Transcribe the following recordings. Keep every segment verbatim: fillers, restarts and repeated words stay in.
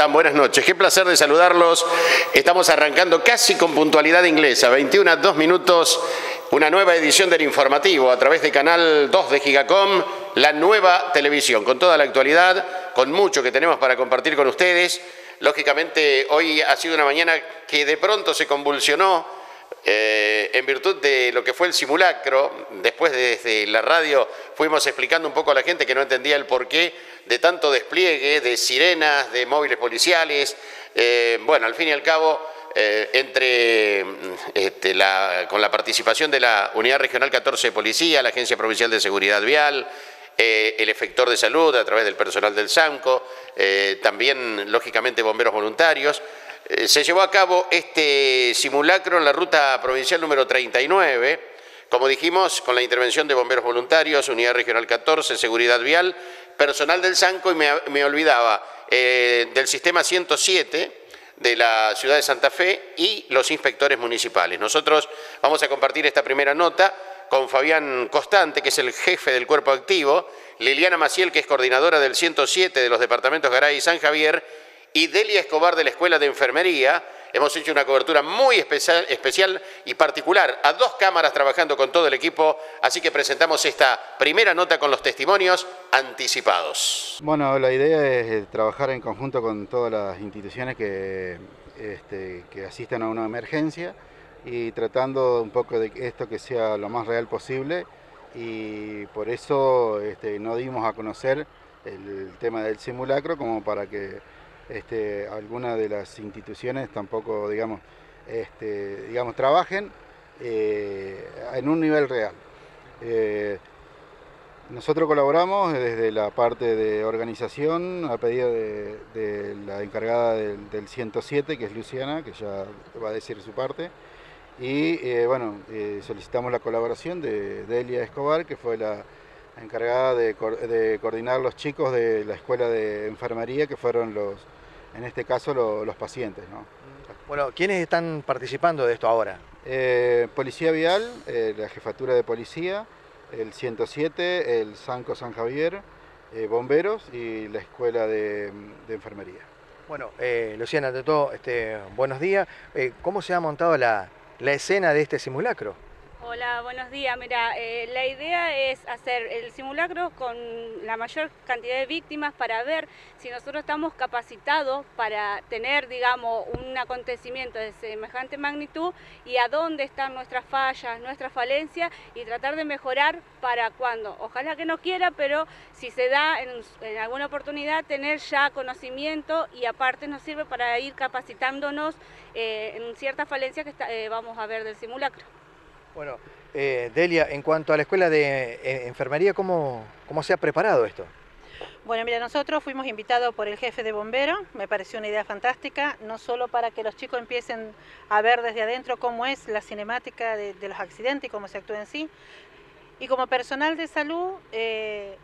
están? Buenas noches. Qué placer de saludarlos. Estamos arrancando casi con puntualidad inglesa, veintiuna a dos minutos, una nueva edición del informativo a través de Canal dos de Gigacom, la nueva televisión, con toda la actualidad, con mucho que tenemos para compartir con ustedes. Lógicamente, hoy ha sido una mañana que de pronto se convulsionó Eh, en virtud de lo que fue el simulacro. Después desde la radio fuimos explicando un poco a la gente que no entendía el porqué de tanto despliegue, de sirenas, de móviles policiales. Eh, bueno, al fin y al cabo, eh, entre este, la, con la participación de la Unidad Regional catorce de Policía, la Agencia Provincial de Seguridad Vial, eh, el efector de salud a través del personal del SAMCO, eh, también, lógicamente, bomberos voluntarios, se llevó a cabo este simulacro en la ruta provincial número treinta y nueve, como dijimos, con la intervención de bomberos voluntarios, Unidad Regional catorce, Seguridad Vial, personal del SAMCO y me, me olvidaba eh, del sistema ciento siete de la ciudad de Santa Fe y los inspectores municipales. Nosotros vamos a compartir esta primera nota con Fabián Constante, que es el jefe del cuerpo activo, Liliana Maciel, que es coordinadora del ciento siete de los departamentos Garay y San Javier, y Delia Escobar de la Escuela de Enfermería. Hemos hecho una cobertura muy especial, especial y particular, a dos cámaras trabajando con todo el equipo, así que presentamos esta primera nota con los testimonios anticipados. Bueno, la idea es trabajar en conjunto con todas las instituciones que, este, que asistan a una emergencia y tratando un poco de esto que sea lo más real posible, y por eso este, no dimos a conocer el tema del simulacro como para que Este, algunas de las instituciones tampoco, digamos, este, digamos trabajen eh, en un nivel real. Eh, nosotros colaboramos desde la parte de organización a pedido de, de la encargada del, del ciento siete, que es Luciana, que ya va a decir su parte, y eh, bueno, eh, solicitamos la colaboración de Delia Escobar, que fue la encargada de, de coordinar los chicos de la Escuela de Enfermería, que fueron los, en este caso, los, los pacientes, ¿no? Bueno, ¿quiénes están participando de esto ahora? Eh, Policía Vial, eh, la Jefatura de Policía, el ciento siete, el SAMCO San Javier, eh, bomberos y la Escuela de, de Enfermería. Bueno, eh, Luciana, ante todo, este, buenos días. Eh, ¿Cómo se ha montado la, la escena de este simulacro? Hola, buenos días. Mira, eh, la idea es hacer el simulacro con la mayor cantidad de víctimas para ver si nosotros estamos capacitados para tener, digamos, un acontecimiento de semejante magnitud y a dónde están nuestras fallas, nuestras falencias, y tratar de mejorar para cuando, ojalá que no quiera, pero si se da en, en alguna oportunidad, tener ya conocimiento, y aparte nos sirve para ir capacitándonos eh, en ciertas falencias que está, eh, vamos a ver del simulacro. Bueno, eh, Delia, en cuanto a la escuela de eh, enfermería, ¿cómo, ¿cómo se ha preparado esto? Bueno, mira, nosotros fuimos invitados por el jefe de bomberos, me pareció una idea fantástica, no solo para que los chicos empiecen a ver desde adentro cómo es la cinemática de, de los accidentes y cómo se actúa en sí, y como personal de salud eh,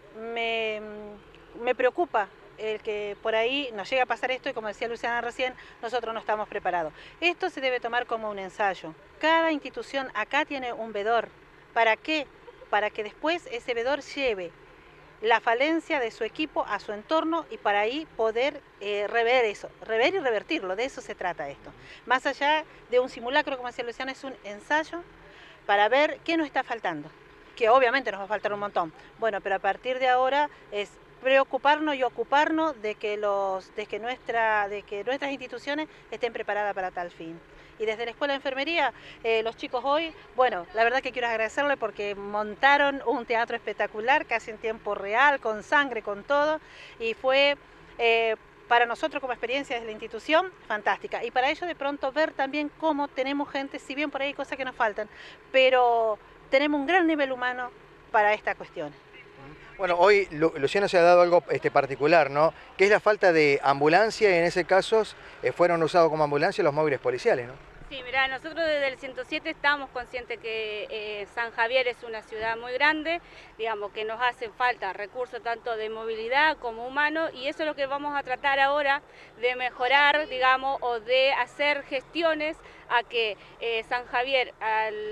me, me preocupa el que por ahí nos llegue a pasar esto, y como decía Luciana recién, nosotros no estamos preparados. Esto se debe tomar como un ensayo. Cada institución acá tiene un vedor. ¿Para qué? Para que después ese vedor lleve la falencia de su equipo a su entorno y para ahí poder eh, rever eso, rever y revertirlo. De eso se trata esto. Más allá de un simulacro, como decía Luciana, es un ensayo para ver qué nos está faltando, que obviamente nos va a faltar un montón. Bueno, pero a partir de ahora es preocuparnos y ocuparnos de que, los, de, que nuestra, de que nuestras instituciones estén preparadas para tal fin. Y desde la Escuela de Enfermería, eh, los chicos hoy, bueno, la verdad que quiero agradecerle porque montaron un teatro espectacular, casi en tiempo real, con sangre, con todo, y fue eh, para nosotros como experiencia desde la institución fantástica. Y para ello de pronto ver también cómo tenemos gente, si bien por ahí hay cosas que nos faltan, pero tenemos un gran nivel humano para esta cuestión. Bueno, hoy Luciana se ha dado algo este, particular, ¿no? Que es la falta de ambulancia, y en ese caso eh, fueron usados como ambulancia los móviles policiales, ¿no? Sí, mira, nosotros desde el ciento siete estamos conscientes que eh, San Javier es una ciudad muy grande, digamos que nos hacen falta recursos tanto de movilidad como humanos, y eso es lo que vamos a tratar ahora de mejorar, digamos, o de hacer gestiones a que eh, San Javier, al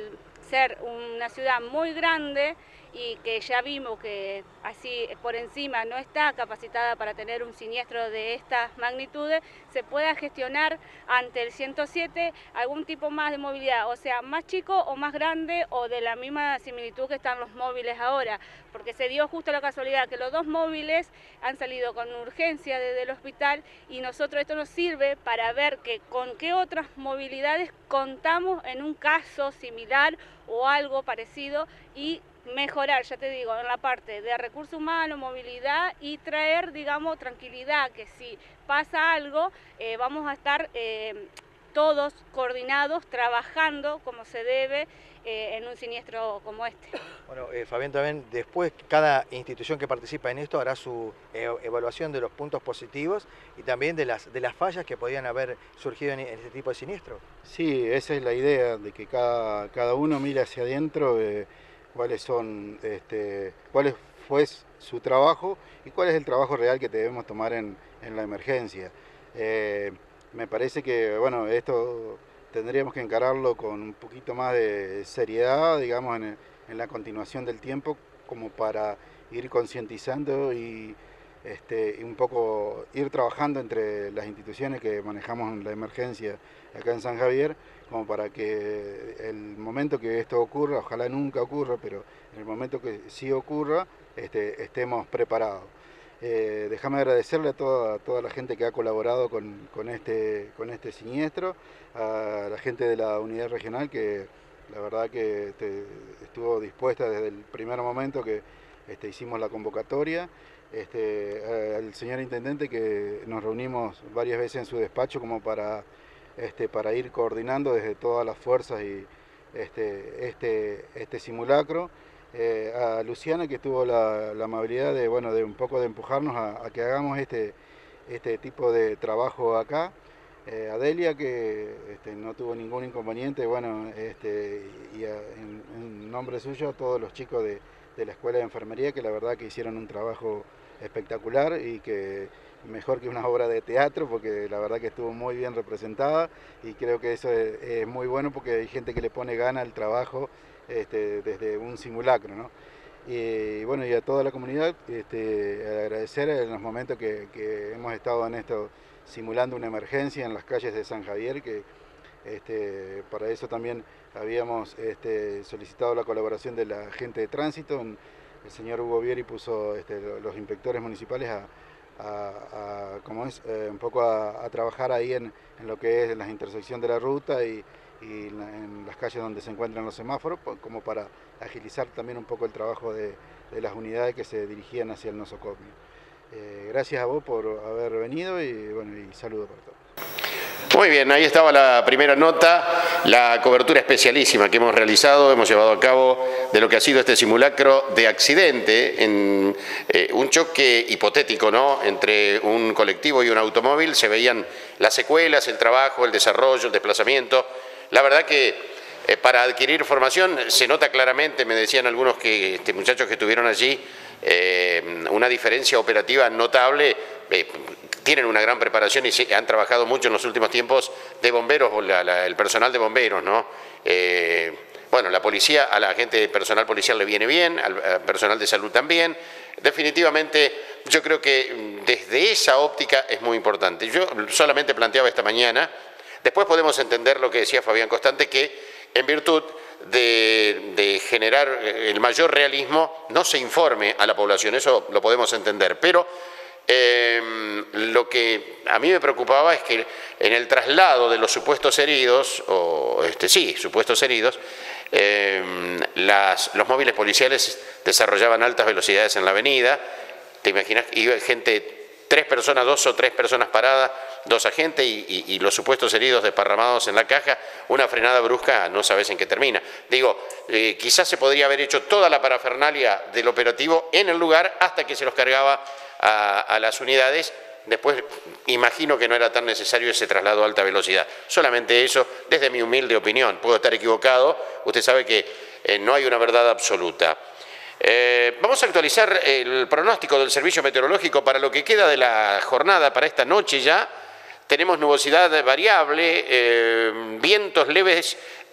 ser una ciudad muy grande y que ya vimos que así por encima no está capacitada para tener un siniestro de estas magnitudes, se pueda gestionar ante el ciento siete algún tipo más de movilidad, o sea, más chico o más grande o de la misma similitud que están los móviles ahora, porque se dio justo la casualidad que los dos móviles han salido con urgencia desde el hospital y nosotros esto nos sirve para ver que con qué otras movilidades contamos en un caso similar o algo parecido y mejorar, ya te digo, en la parte de recursos humanos, movilidad y traer, digamos, tranquilidad, que si pasa algo, eh, vamos a estar eh, todos coordinados, trabajando como se debe eh, en un siniestro como este. Bueno, eh, Fabián, también después cada institución que participa en esto hará su eh, evaluación de los puntos positivos y también de las, de las fallas que podían haber surgido en, en este tipo de siniestro. Sí, esa es la idea, de que cada, cada uno mire hacia adentro eh, cuáles son, este, cuál fue su trabajo y cuál es el trabajo real que debemos tomar en, en la emergencia. Eh, me parece que, bueno, esto tendríamos que encararlo con un poquito más de seriedad, digamos, en, en la continuación del tiempo, como para ir concientizando y este, un poco ir trabajando entre las instituciones que manejamos la emergencia acá en San Javier, como para que el momento que esto ocurra, ojalá nunca ocurra, pero en el momento que sí ocurra, este, estemos preparados. Eh, déjame agradecerle a toda, a toda la gente que ha colaborado con, con, este, con este siniestro, a la gente de la unidad regional que la verdad que este, estuvo dispuesta desde el primer momento que este, hicimos la convocatoria, este, al señor intendente que nos reunimos varias veces en su despacho como para, este, para ir coordinando desde todas las fuerzas y este, este, este simulacro. Eh, a Luciana que tuvo la, la amabilidad de, bueno, de un poco de empujarnos a, a que hagamos este, este tipo de trabajo acá. Eh, a Delia que este, no tuvo ningún inconveniente, bueno, este, y a, en, en nombre suyo a todos los chicos de, de la Escuela de Enfermería que la verdad que hicieron un trabajo espectacular y que mejor que una obra de teatro porque la verdad que estuvo muy bien representada y creo que eso es, es muy bueno porque hay gente que le pone gana al trabajo este, desde un simulacro, ¿no? Y bueno, y a toda la comunidad este, agradecer en los momentos que, que hemos estado en esto simulando una emergencia en las calles de San Javier, que este, para eso también habíamos este, solicitado la colaboración de la gente de tránsito. El señor Hugo Vieri puso este, los inspectores municipales a, a, a, como es, eh, un poco a, a trabajar ahí en, en lo que es la intersección de la ruta y, y en, en las calles donde se encuentran los semáforos, como para agilizar también un poco el trabajo de, de las unidades que se dirigían hacia el nosocomio. Eh, gracias a vos por haber venido y, bueno, y saludos para todos. Muy bien, ahí estaba la primera nota, la cobertura especialísima que hemos realizado, hemos llevado a cabo de lo que ha sido este simulacro de accidente, en eh, un choque hipotético, ¿no?, entre un colectivo y un automóvil. Se veían las secuelas, el trabajo, el desarrollo, el desplazamiento. La verdad que eh, para adquirir formación se nota claramente, me decían algunos que, este, muchachos que estuvieron allí, eh, una diferencia operativa notable. Eh, tienen una gran preparación y se, han trabajado mucho en los últimos tiempos de bomberos, la, la, el personal de bomberos, ¿no? Eh, bueno, la policía, a la gente de personal policial le viene bien, al, al personal de salud también. Definitivamente, yo creo que desde esa óptica es muy importante. Yo solamente planteaba esta mañana, después podemos entender lo que decía Fabián Constante, que en virtud de, de generar el mayor realismo no se informe a la población, eso lo podemos entender, pero Eh, lo que a mí me preocupaba es que en el traslado de los supuestos heridos, o este, sí, supuestos heridos, eh, las, los móviles policiales desarrollaban altas velocidades en la avenida. Te imaginas, iba gente, tres personas, dos o tres personas paradas, dos agentes y, y, y los supuestos heridos desparramados en la caja, una frenada brusca, no sabes en qué termina. Digo, eh, quizás se podría haber hecho toda la parafernalia del operativo en el lugar hasta que se los cargaba A, a las unidades. Después imagino que no era tan necesario ese traslado a alta velocidad. Solamente eso, desde mi humilde opinión. Puedo estar equivocado, usted sabe que eh, no hay una verdad absoluta. Eh, vamos a actualizar el pronóstico del Servicio Meteorológico para lo que queda de la jornada, para esta noche ya. Tenemos nubosidad variable, eh, vientos leves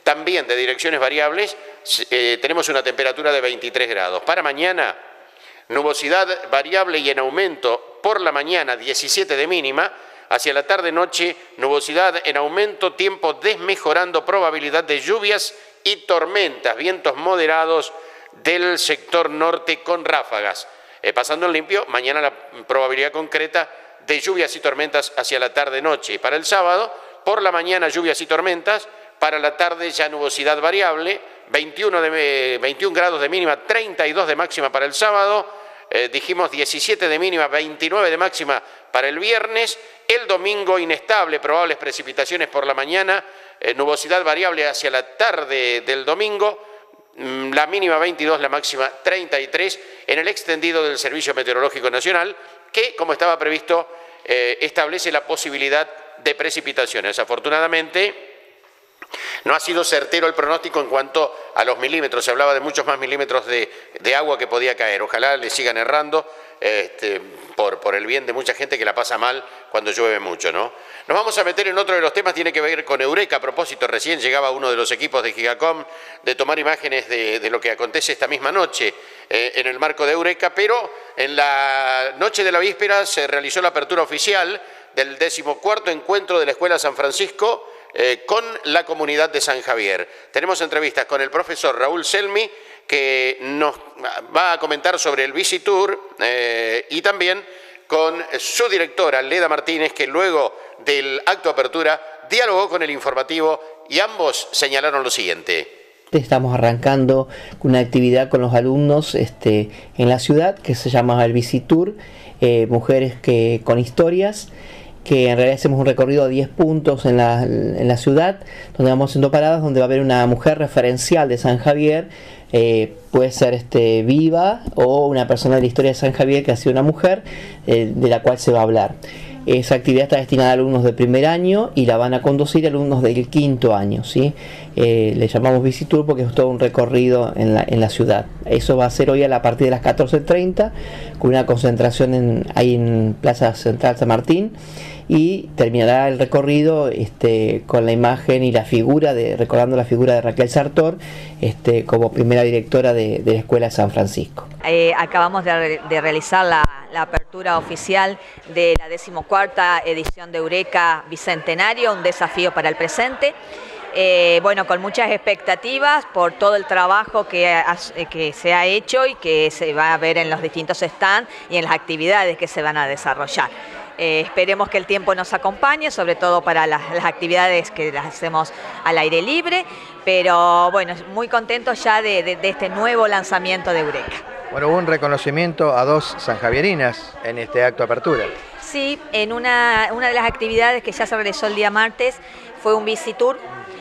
también de direcciones variables, eh, tenemos una temperatura de veintitrés grados. Para mañana, nubosidad variable y en aumento por la mañana, diecisiete de mínima. Hacia la tarde-noche, nubosidad en aumento, tiempo desmejorando, probabilidad de lluvias y tormentas, vientos moderados del sector norte con ráfagas. Eh, pasando en limpio, mañana la probabilidad concreta de lluvias y tormentas hacia la tarde-noche. Para el sábado, por la mañana lluvias y tormentas, para la tarde ya nubosidad variable, veintiuno, de, veintiún grados de mínima, treinta y dos de máxima para el sábado, eh, dijimos diecisiete de mínima, veintinueve de máxima para el viernes. El domingo inestable, probables precipitaciones por la mañana, eh, nubosidad variable hacia la tarde del domingo, mmm, la mínima veintidós, la máxima treinta y tres, en el extendido del Servicio Meteorológico Nacional, que, como estaba previsto, eh, establece la posibilidad de precipitaciones. Afortunadamente, no ha sido certero el pronóstico en cuanto a los milímetros. Se hablaba de muchos más milímetros de, de agua que podía caer. Ojalá le sigan errando este, por, por el bien de mucha gente que la pasa mal cuando llueve mucho, ¿no? Nos vamos a meter en otro de los temas, tiene que ver con Eureka. A propósito, recién llegaba uno de los equipos de Gigacom de tomar imágenes de, de lo que acontece esta misma noche eh, en el marco de Eureka, pero en la noche de la víspera se realizó la apertura oficial del decimocuarto encuentro de la Escuela San Francisco eh, con la comunidad de San Javier. Tenemos entrevistas con el profesor Raúl Selmi, que nos va a comentar sobre el Visitur, eh, y también con su directora, Leda Martínez, que luego del acto de apertura dialogó con el informativo y ambos señalaron lo siguiente. Estamos arrancando una actividad con los alumnos este, en la ciudad que se llama el Visitur, eh, mujeres que, con historias, que en realidad hacemos un recorrido a diez puntos en la, en la ciudad, donde vamos haciendo paradas, donde va a haber una mujer referencial de San Javier, eh, puede ser este, viva o una persona de la historia de San Javier que ha sido una mujer, eh, de la cual se va a hablar. Esa actividad está destinada a alumnos de primer año y la van a conducir alumnos del quinto año, ¿sí? Eh, le llamamos Visitur porque es todo un recorrido en la, en la ciudad. Eso va a ser hoy a, la, a partir de las catorce treinta, con una concentración en, ahí en Plaza Central San Martín, y terminará el recorrido este, con la imagen y la figura, de recordando la figura de Raquel Sartor este, como primera directora de, de la Escuela de San Francisco. Eh, acabamos de, de realizar la, la apertura oficial de la decimocuarta edición de Eureka Bicentenario, un desafío para el presente. Eh, bueno, con muchas expectativas por todo el trabajo que, ha, que se ha hecho y que se va a ver en los distintos stands y en las actividades que se van a desarrollar. Eh, esperemos que el tiempo nos acompañe, sobre todo para las, las actividades que las hacemos al aire libre, pero bueno, muy contentos ya de, de, de este nuevo lanzamiento de Eureka. Bueno, hubo un reconocimiento a dos sanjavierinas en este acto de apertura. Sí, en una, una de las actividades que ya se realizó el día martes fue un Visitur,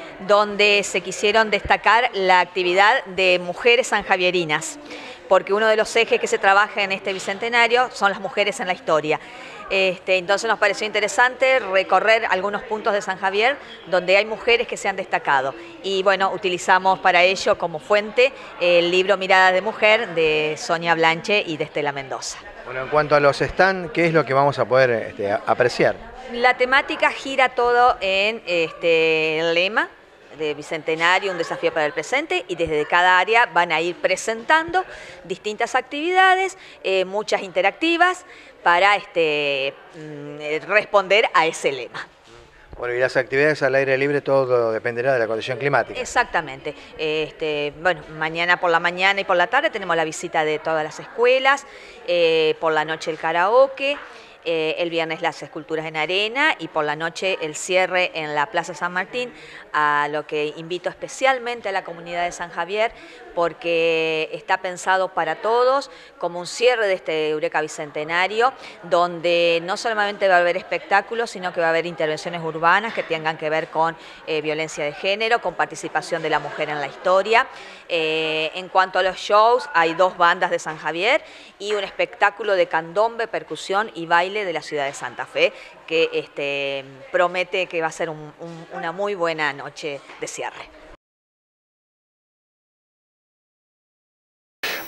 donde se quisieron destacar la actividad de mujeres sanjavierinas, porque uno de los ejes que se trabaja en este bicentenario son las mujeres en la historia. Este, entonces nos pareció interesante recorrer algunos puntos de San Javier donde hay mujeres que se han destacado. Y bueno, utilizamos para ello como fuente el libro Miradas de Mujer de Sonia Blanche y de Estela Mendoza. Bueno, en cuanto a los stands, ¿qué es lo que vamos a poder este, apreciar? La temática gira todo en este, el lema de Bicentenario, un desafío para el presente, y desde cada área van a ir presentando distintas actividades, eh, muchas interactivas, para este, responder a ese lema. Bueno, y las actividades al aire libre, todo dependerá de la condición climática. Exactamente. Este, bueno, mañana por la mañana y por la tarde tenemos la visita de todas las escuelas, eh, por la noche el karaoke, eh, el viernes las esculturas en arena y por la noche el cierre en la Plaza San Martín, a lo que invito especialmente a la comunidad de San Javier, porque está pensado para todos como un cierre de este Eureka Bicentenario, donde no solamente va a haber espectáculos, sino que va a haber intervenciones urbanas que tengan que ver con eh, violencia de género, con participación de la mujer en la historia. Eh, en cuanto a los shows, hay dos bandas de San Javier y un espectáculo de candombe, percusión y baile de la ciudad de Santa Fe, que este, promete que va a ser un, un, una muy buena noche de cierre.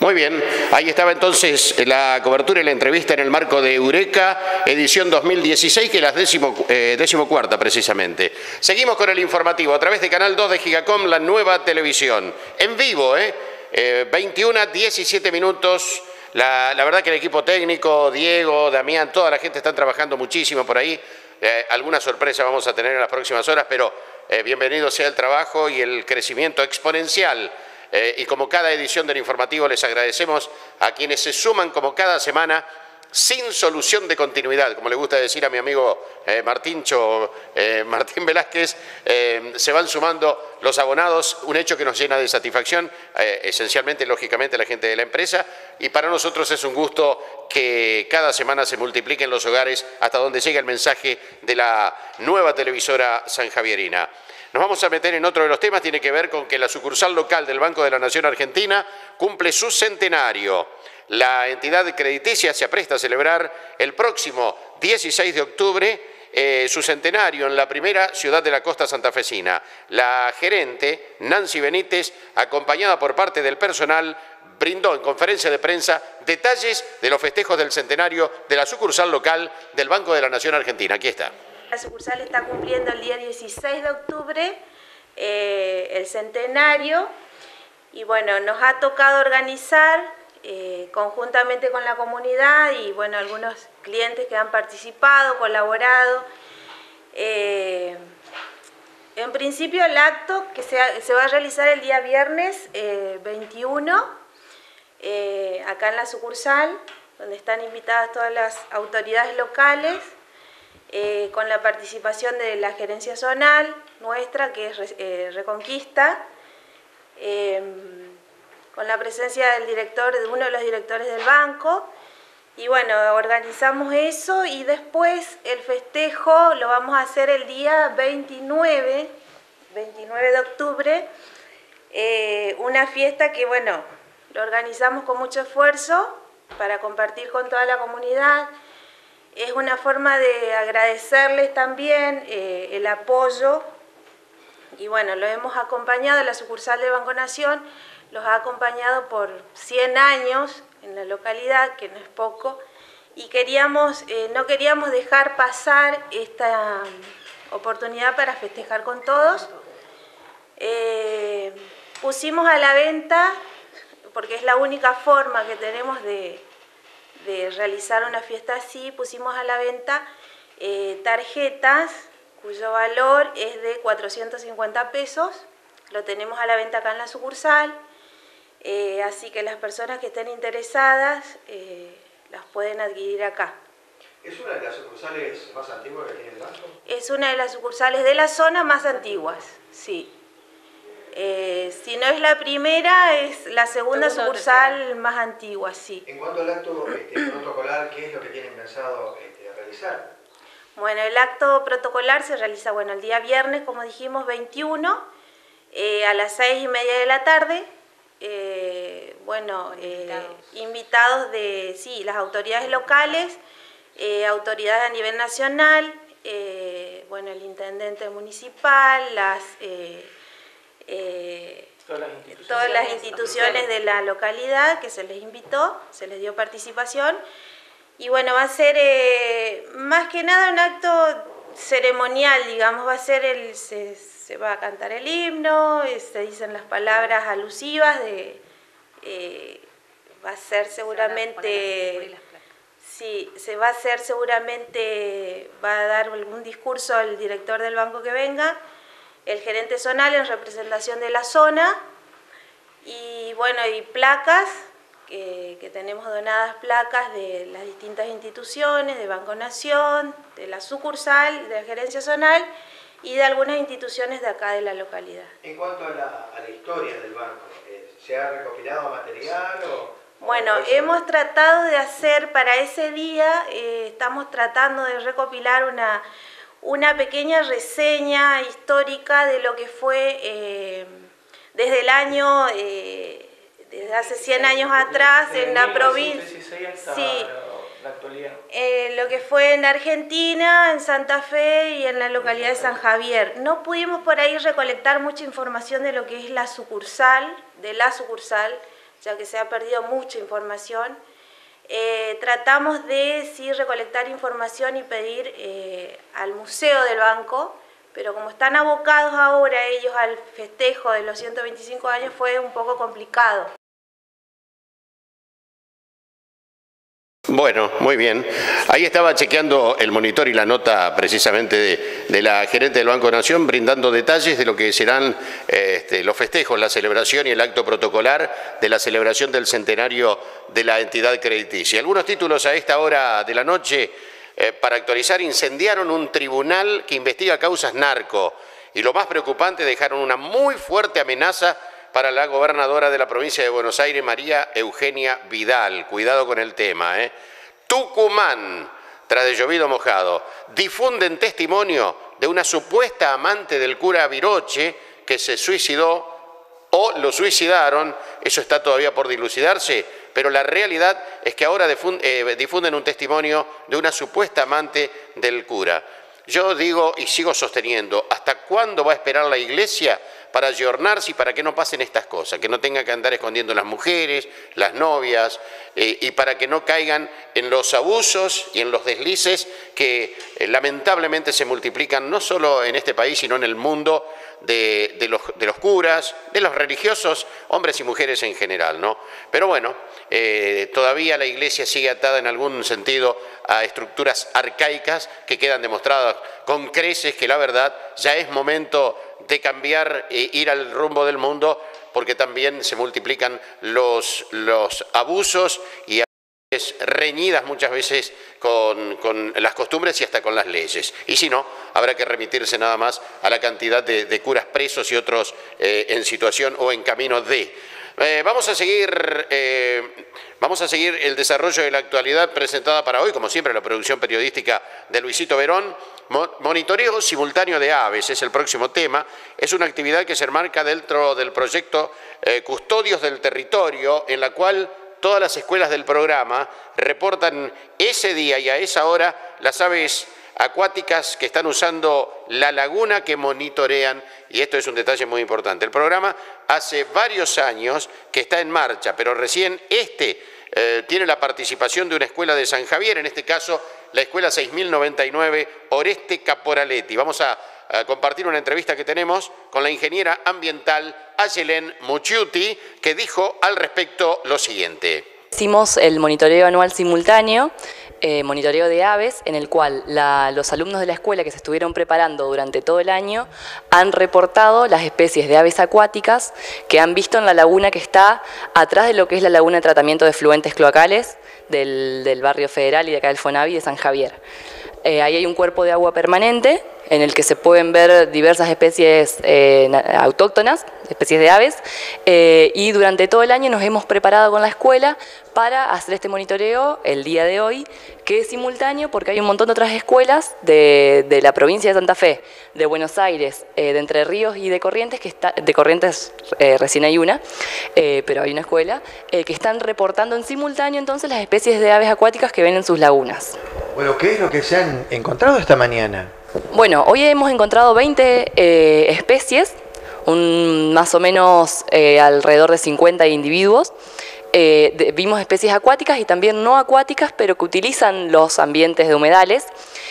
Muy bien, ahí estaba entonces la cobertura y la entrevista en el marco de Eureka, edición dos mil dieciséis, que es la décimo, eh, decimocuarta precisamente. Seguimos con el informativo a través de Canal dos de Gigacom, la nueva televisión. En vivo, ¿eh? eh veintiuna, diecisiete minutos. La, la verdad que el equipo técnico, Diego, Damián, toda la gente están trabajando muchísimo por ahí. Eh, alguna sorpresa vamos a tener en las próximas horas, pero eh, bienvenido sea el trabajo y el crecimiento exponencial. Eh, y como cada edición del informativo les agradecemos a quienes se suman como cada semana sin solución de continuidad, como le gusta decir a mi amigo eh, Martíncho, eh, Martín Velázquez, eh, se van sumando los abonados, un hecho que nos llena de satisfacción, eh, esencialmente, lógicamente, la gente de la empresa, y para nosotros es un gusto que cada semana se multipliquen los hogares hasta donde llega el mensaje de la nueva televisora sanjavierina. Nos vamos a meter en otro de los temas, tiene que ver con que la sucursal local del Banco de la Nación Argentina cumple su centenario. La entidad crediticia se apresta a celebrar el próximo dieciséis de octubre eh, su centenario en la primera ciudad de la costa santafesina. La gerente, Nancy Benítez, acompañada por parte del personal, brindó en conferencia de prensa detalles de los festejos del centenario de la sucursal local del Banco de la Nación Argentina. Aquí está. La sucursal está cumpliendo el día dieciséis de octubre eh, el centenario y bueno, nos ha tocado organizar eh, conjuntamente con la comunidad y bueno, algunos clientes que han participado, colaborado. Eh, en principio el acto que se, se va a realizar el día viernes eh, veintiuno, eh, acá en la sucursal, donde están invitadas todas las autoridades locales. Eh, con la participación de la gerencia zonal nuestra, que es eh, Reconquista, eh, con la presencia del director, de uno de los directores del banco, y bueno, organizamos eso y después el festejo lo vamos a hacer el día veintinueve de octubre, eh, una fiesta que bueno, lo organizamos con mucho esfuerzo para compartir con toda la comunidad. Es una forma de agradecerles también eh, el apoyo y bueno, lo hemos acompañado, la sucursal de Banco Nación los ha acompañado por cien años en la localidad, que no es poco, y queríamos, eh, no queríamos dejar pasar esta oportunidad para festejar con todos. Eh, pusimos a la venta, porque es la única forma que tenemos de... de realizar una fiesta así, pusimos a la venta eh, tarjetas cuyo valor es de cuatrocientos cincuenta pesos, lo tenemos a la venta acá en la sucursal, eh, así que las personas que estén interesadas eh, las pueden adquirir acá. ¿Es una de las sucursales más antiguas que tiene el banco? Es una de las sucursales de la zona más antiguas, sí. Eh, si no es la primera, es la segunda sucursal más antigua, sí. En cuanto al acto este, protocolar, ¿qué es lo que tienen pensado este, realizar? Bueno, el acto protocolar se realiza bueno, el día viernes, como dijimos, veintiuno, eh, a las seis y media de la tarde. Eh, bueno, eh, invitados. invitados de sí, las autoridades locales, eh, autoridades a nivel nacional, eh, bueno, el intendente municipal, las... Eh, Eh, todas las instituciones, todas las instituciones de la localidad que se les invitó, se les dio participación y bueno, va a ser eh, más que nada un acto ceremonial, digamos, va a ser el, se, se va a cantar el himno, se dicen las palabras alusivas de, eh, va a ser seguramente, sí, se va a hacer seguramente, va a dar algún discurso el director del banco que venga, el gerente zonal en representación de la zona y bueno, y placas, que, que tenemos donadas placas de las distintas instituciones, de Banco Nación, de la sucursal, de la gerencia zonal y de algunas instituciones de acá de la localidad. En cuanto a la, a la historia del banco, ¿se ha recopilado material o...? Bueno, hemos tratado de hacer para ese día, eh, estamos tratando de recopilar una... una pequeña reseña histórica de lo que fue eh, desde el año, eh, desde hace cien años atrás en la provincia, sí, la actualidad. Eh, lo que fue en Argentina, en Santa Fe y en la localidad de San Javier. No pudimos por ahí recolectar mucha información de lo que es la sucursal, de la sucursal, ya que se ha perdido mucha información. Eh, tratamos de sí recolectar información y pedir eh, al Museo del Banco, pero como están abocados ahora ellos al festejo de los ciento veinticinco años, fue un poco complicado. Bueno, muy bien. Ahí estaba chequeando el monitor y la nota precisamente de, de la gerente del Banco de Nación, brindando detalles de lo que serán este, los festejos, la celebración y el acto protocolar de la celebración del centenario de la entidad crediticia. Algunos títulos a esta hora de la noche, eh, para actualizar: incendiaron un tribunal que investiga causas narco y, lo más preocupante, dejaron una muy fuerte amenaza para la gobernadora de la provincia de Buenos Aires, María Eugenia Vidal. Cuidado con el tema, ¿eh? Tucumán, tras de llovido mojado, difunden testimonio de una supuesta amante del cura Viroche que se suicidó o lo suicidaron. Eso está todavía por dilucidarse, pero la realidad es que ahora difunden un testimonio de una supuesta amante del cura. Yo digo y sigo sosteniendo, ¿hasta cuándo va a esperar la Iglesia para ayornarse y para que no pasen estas cosas? Que no tenga que andar escondiendo las mujeres, las novias, eh, y para que no caigan en los abusos y en los deslices que eh, lamentablemente se multiplican no solo en este país, sino en el mundo de, de, los, de los curas, de los religiosos, hombres y mujeres en general, ¿no? Pero bueno, eh, todavía la Iglesia sigue atada en algún sentido a estructuras arcaicas que quedan demostradas con creces que la verdad ya es momento de cambiar e ir al rumbo del mundo, porque también se multiplican los, los abusos y reñidas muchas veces con, con las costumbres y hasta con las leyes. Y si no, habrá que remitirse nada más a la cantidad de, de curas presos y otros eh, en situación o en camino de... Eh, vamos a seguir eh, vamos a seguir el desarrollo de la actualidad presentada para hoy, como siempre, la producción periodística de Luisito Verón. Monitoreo simultáneo de aves es el próximo tema. Es una actividad que se enmarca dentro del proyecto eh, Custodios del Territorio, en la cual todas las escuelas del programa reportan ese día y a esa hora las aves acuáticas que están usando la laguna que monitorean, y esto es un detalle muy importante. El programa hace varios años que está en marcha, pero recién este eh, tiene la participación de una escuela de San Javier, en este caso la escuela seis mil noventa y nueve Oreste Caporaletti. Vamos a, a compartir una entrevista que tenemos con la ingeniera ambiental Ayelen Mucciuti, que dijo al respecto lo siguiente. Hicimos el monitoreo anual simultáneo, eh, monitoreo de aves, en el cual la, los alumnos de la escuela que se estuvieron preparando durante todo el año han reportado las especies de aves acuáticas que han visto en la laguna que está atrás de lo que es la laguna de tratamiento de efluentes cloacales del, del barrio Federal y de acá del Fonavi de San Javier. Eh, ahí hay un cuerpo de agua permanente en el que se pueden ver diversas especies eh, autóctonas, especies de aves, eh, y durante todo el año nos hemos preparado con la escuela para hacer este monitoreo el día de hoy, que es simultáneo porque hay un montón de otras escuelas de, de la provincia de Santa Fe, de Buenos Aires, eh, de Entre Ríos y de Corrientes, que está, de Corrientes eh, recién hay una, eh, pero hay una escuela, eh, que están reportando en simultáneo entonces las especies de aves acuáticas que ven en sus lagunas. Bueno, ¿qué es lo que se han encontrado esta mañana? Bueno, hoy hemos encontrado veinte eh, especies, un, más o menos eh, alrededor de cincuenta individuos. Eh, de, vimos especies acuáticas y también no acuáticas, pero que utilizan los ambientes de humedales.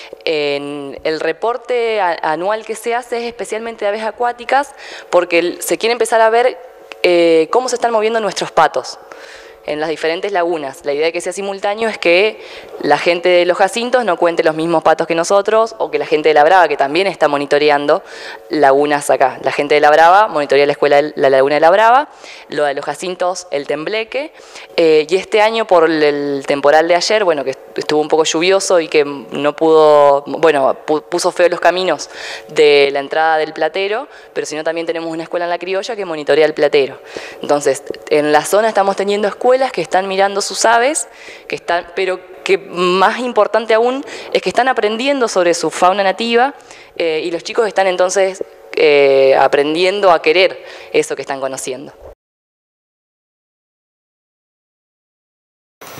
En el reporte a, anual que se hace es especialmente de aves acuáticas, porque el, se quiere empezar a ver eh, cómo se están moviendo nuestros patos en las diferentes lagunas. La idea de que sea simultáneo es que la gente de los Jacintos no cuente los mismos patos que nosotros, o que la gente de La Brava, que también está monitoreando lagunas acá. La gente de La Brava monitorea la escuela de la laguna de La Brava, lo de los Jacintos, el Tembleque, eh, y este año por el temporal de ayer, bueno, que estuvo un poco lluvioso y que no pudo, bueno, puso feo los caminos de la entrada del Platero, pero sino también tenemos una escuela en La Criolla que monitorea el Platero. Entonces, en la zona estamos teniendo escuelas que están mirando sus aves, que están, pero que más importante aún es que están aprendiendo sobre su fauna nativa, eh, y los chicos están entonces eh, aprendiendo a querer eso que están conociendo.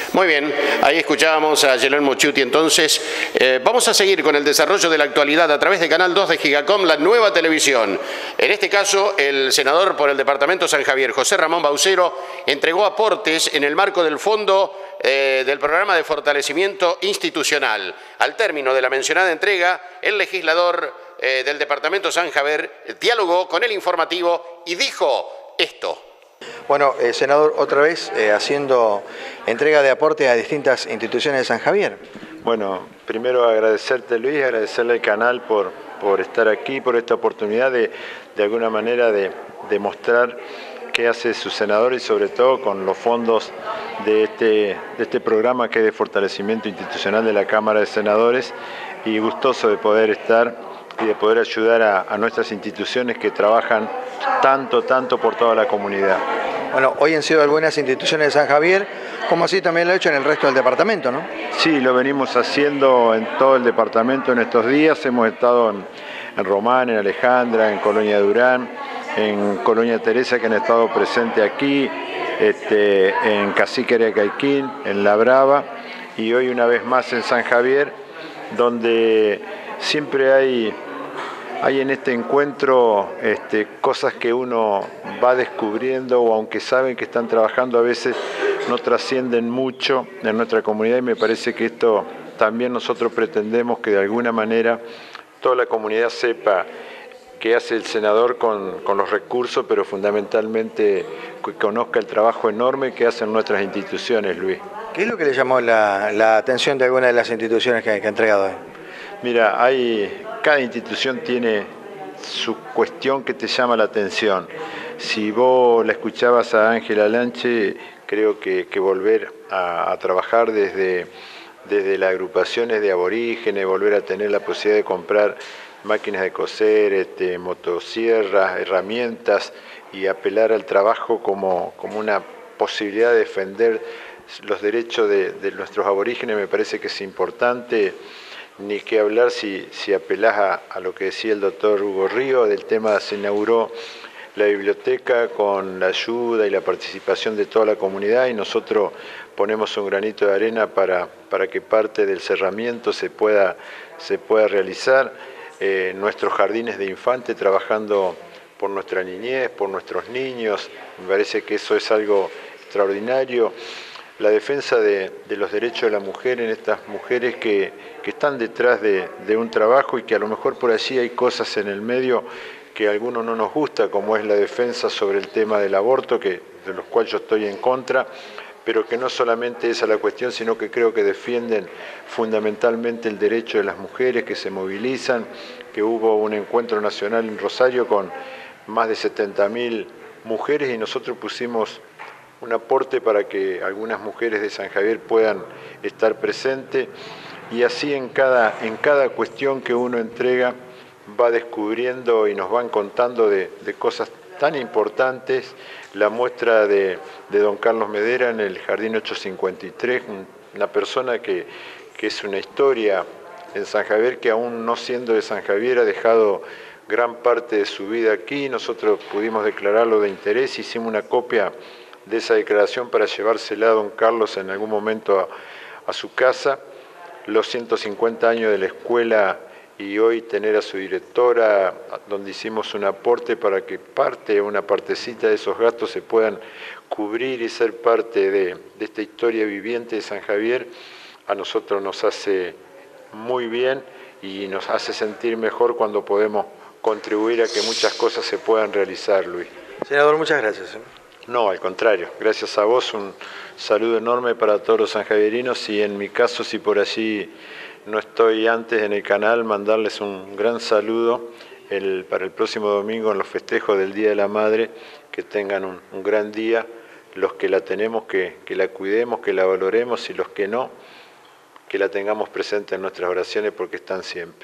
Muy bien, ahí escuchábamos a Yelén Mochuti. Entonces, eh, vamos a seguir con el desarrollo de la actualidad a través de Canal dos de Gigacom, la nueva televisión. En este caso, el senador por el Departamento San Javier, José Ramón Baucero, entregó aportes en el marco del Fondo eh, del Programa de Fortalecimiento Institucional. Al término de la mencionada entrega, el legislador eh, del Departamento San Javier dialogó con el informativo y dijo esto. Bueno, eh, senador, otra vez eh, haciendo entrega de aporte a distintas instituciones de San Javier. Bueno, primero agradecerte, Luis, agradecerle al canal por, por estar aquí, por esta oportunidad de, de alguna manera de, de mostrar qué hace su senador y sobre todo con los fondos de este, de este programa que es de fortalecimiento institucional de la Cámara de Senadores, y gustoso de poder estar y de poder ayudar a, a nuestras instituciones que trabajan tanto, tanto por toda la comunidad. Bueno, hoy han sido algunas instituciones de San Javier, como así también lo ha hecho en el resto del departamento, ¿no? Sí, lo venimos haciendo en todo el departamento en estos días. Hemos estado en, en Román, en Alejandra, en Colonia Durán, en Colonia Teresa, que han estado presentes aquí, este, en Cacique Areacaiquín, en La Brava, y hoy una vez más en San Javier, donde siempre hay... Hay en este encuentro este, cosas que uno va descubriendo, o aunque saben que están trabajando, a veces no trascienden mucho en nuestra comunidad, y me parece que esto también nosotros pretendemos que de alguna manera toda la comunidad sepa qué hace el senador con, con los recursos, pero fundamentalmente que conozca el trabajo enorme que hacen nuestras instituciones, Luis. ¿Qué es lo que le llamó la, la atención de alguna de las instituciones que, que ha entregado hoy? Mira, hay, cada institución tiene su cuestión que te llama la atención. Si vos la escuchabas a Ángela Lanche, creo que, que volver a, a trabajar desde, desde las agrupaciones de aborígenes, volver a tener la posibilidad de comprar máquinas de coser, este, motosierras, herramientas, y apelar al trabajo como, como una posibilidad de defender los derechos de, de nuestros aborígenes, me parece que es importante. Ni que hablar si, si apelás a, a lo que decía el doctor Hugo Río, del tema se inauguró la biblioteca con la ayuda y la participación de toda la comunidad, y nosotros ponemos un granito de arena para, para que parte del cerramiento se pueda, se pueda realizar. Eh, nuestros jardines de infantes, trabajando por nuestra niñez, por nuestros niños, me parece que eso es algo extraordinario. La defensa de, de los derechos de la mujer, en estas mujeres que, que están detrás de, de un trabajo, y que a lo mejor por allí hay cosas en el medio que a algunos no nos gusta, como es la defensa sobre el tema del aborto, que, de los cuales yo estoy en contra, pero que no solamente esa es la cuestión, sino que creo que defienden fundamentalmente el derecho de las mujeres, que se movilizan, que hubo un encuentro nacional en Rosario con más de setenta mil mujeres, y nosotros pusimos un aporte para que algunas mujeres de San Javier puedan estar presentes, y así en cada, en cada cuestión que uno entrega va descubriendo y nos van contando de, de cosas tan importantes. La muestra de, de don Carlos Medera en el Jardín ochocientos cincuenta y tres, una persona que, que es una historia en San Javier, que aún no siendo de San Javier ha dejado gran parte de su vida aquí. Nosotros pudimos declararlo de interés, hicimos una copia de esa declaración para llevársela a don Carlos en algún momento a, a su casa. Los ciento cincuenta años de la escuela, y hoy tener a su directora, donde hicimos un aporte para que parte, una partecita de esos gastos se puedan cubrir y ser parte de, de esta historia viviente de San Javier, a nosotros nos hace muy bien y nos hace sentir mejor cuando podemos contribuir a que muchas cosas se puedan realizar, Luis. Senador, muchas gracias. No, al contrario, gracias a vos, un saludo enorme para todos los sanjavierinos, y en mi caso, si por allí no estoy antes en el canal, mandarles un gran saludo el, para el próximo domingo en los festejos del Día de la Madre, que tengan un, un gran día, los que la tenemos, que, que la cuidemos, que la valoremos, y los que no, que la tengamos presente en nuestras oraciones, porque están siempre.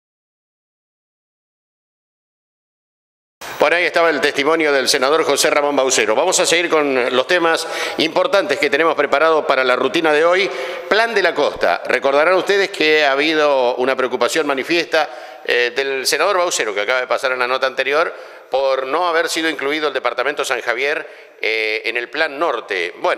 Por ahí estaba el testimonio del senador José Ramón Baucero. Vamos a seguir con los temas importantes que tenemos preparados para la rutina de hoy. Plan de la Costa. Recordarán ustedes que ha habido una preocupación manifiesta eh, del senador Baucero, que acaba de pasar en la nota anterior, por no haber sido incluido el departamento San Javier eh, en el Plan Norte. Bueno,